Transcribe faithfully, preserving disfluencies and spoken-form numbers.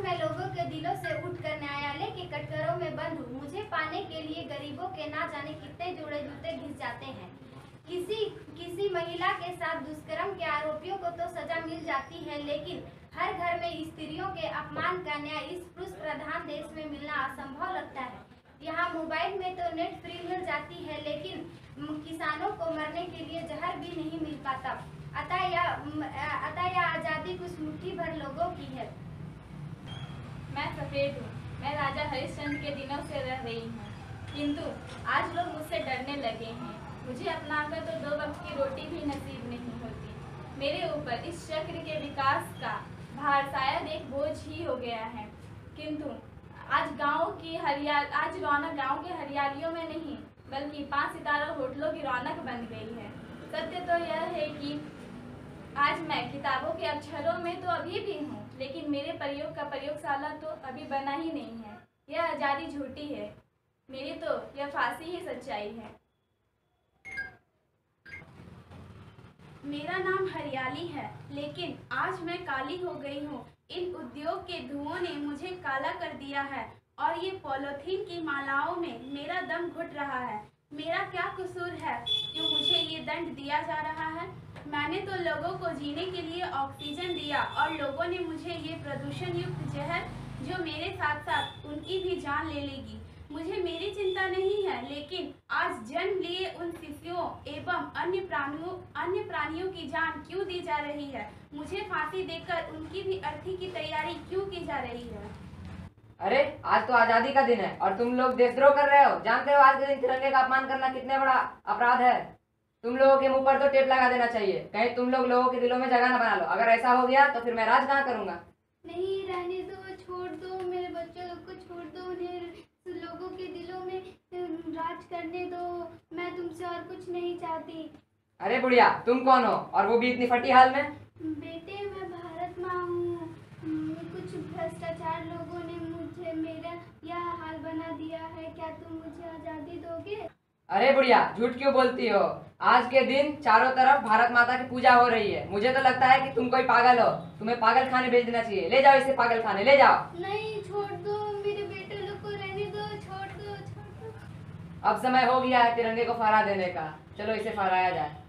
मैं लोगों के दिलों से उठकर न्यायालय के कटघरों में बंद हूँ। मुझे पाने के लिए गरीबों के ना जाने कितने जोड़े जूते घिस जाते हैं। किसी किसी महिला के साथ दुष्कर्म के आरोपियों को तो सजा मिल जाती है, लेकिन हर घर में स्त्रियों के अपमान का न्याय इस पुरुष प्रधान देश में मिलना असंभव लगता है। यहाँ मोबाइल में तो नेट फ्री मिल जाती है, लेकिन किसानों को मरने के लिए जहर भी नहीं मिल पाता। अतः यह अतः यह आज़ादी कुछ मुट्ठी भर लोगों की है। मैं सफेद हूँ, मैं राजा हरिश्चंद्र के दिनों से रह रही हूँ, किंतु आज लोग मुझसे डरने लगे हैं। मुझे अपनाकर तो दो वक्त की रोटी भी नसीब नहीं होती। मेरे ऊपर इस चक्र के विकास का भार शायद एक बोझ ही हो गया है, किंतु आज गांव की हरियाल आज रौनक गांव के हरियालियों में नहीं, बल्कि पांच सितारा होटलों की रौनक बन गई है। सत्य तो यह है कि आज मैं किताबों के अक्षरों में तो अभी भी हूँ, लेकिन मेरे प्रयोग का प्रयोगशाला तो अभी बना ही नहीं है। यह आज़ादी झूठी है, मेरी तो यह फांसी ही सच्चाई है। मेरा नाम हरियाली है, लेकिन आज मैं काली हो गई हूँ। इन उद्योग के धुओं ने मुझे काला कर दिया है और ये पॉलीथीन की मालाओं में मेरा दम घुट रहा है। मेरा क्या कसूर है जो मुझे ये दंड दिया जा रहा है? मैंने तो लोगों को जीने के लिए ऑक्सीजन दिया और लोगों ने मुझे ये प्रदूषण युक्त जहर जो मेरे साथ साथ उनकी भी जान ले लेगी। मुझे मेरी चिंता नहीं है, लेकिन आज जन्म लिए उन शिशुओं एवं अन्य प्राणियों अन्य प्राणियों की जान क्यों दी जा रही है? मुझे फांसी देकर उनकी भी अर्थी की तैयारी क्यों की जा रही है? अरे आज तो आजादी का दिन है और तुम लोग देशद्रोह कर रहे हो। जानते हो आज के दिन तिरंगे का अपमान करना कितने बड़ा अपराध है। तुम लोगों के मुंह पर तो टेप लगा देना चाहिए, कहीं तुम लोग लोगों के दिलों में जगह न बना लो। अगर ऐसा हो गया तो फिर मैं राज कहाँ करूंगा। नहीं, रहने दो, छोड़ दो, मेरे बच्चों लोग को छोड़ दो, उन्हें लोगों के दिलों में राज करने दो। मैं तुमसे और कुछ नहीं चाहती। अरे बुढ़िया, तुम कौन हो और वो भी इतनी फटी हाल में? बेटे, मैं भारत माँ हूँ। कुछ भ्रष्टाचार लोगों ने मुझे मेरा यह हाल बना दिया है। क्या तुम मुझे आज़ादी दोगे? अरे बुढ़िया, झूठ क्यों बोलती हो? आज के दिन चारों तरफ भारत माता की पूजा हो रही है। मुझे तो लगता है कि तुम कोई पागल हो। तुम्हें पागल खाने भेज देना चाहिए। ले जाओ इसे पागल खाने, ले जाओ। नहीं, छोड़ दो, मेरे बेटे लोग को रहने दो, छोड़ दो, छोड़ दो। अब समय हो गया है तिरंगे को फहरा देने का। चलो इसे फहराया जाए।